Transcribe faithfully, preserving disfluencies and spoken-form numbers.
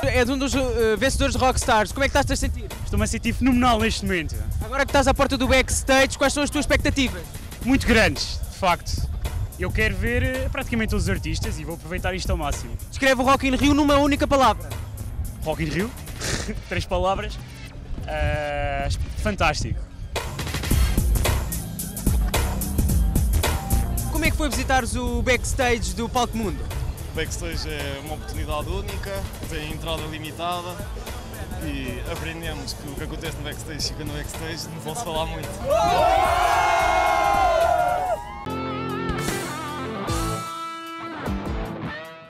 és um dos uh, vencedores de Rockstars. Como é que estás-te a sentir? Estou-me a sentir fenomenal neste momento. Agora que estás à porta do backstage, quais são as tuas expectativas? Muito grandes, de facto. Eu quero ver eh, praticamente todos os artistas e vou aproveitar isto ao máximo. Descreve o Rock in Rio numa única palavra. Rock in Rio, três palavras. Uh, fantástico. Como é que foi visitares o backstage do Palco Mundo? O backstage é uma oportunidade única, tem entrada limitada e aprendemos que o que acontece no backstage fica no backstage, não posso falar muito.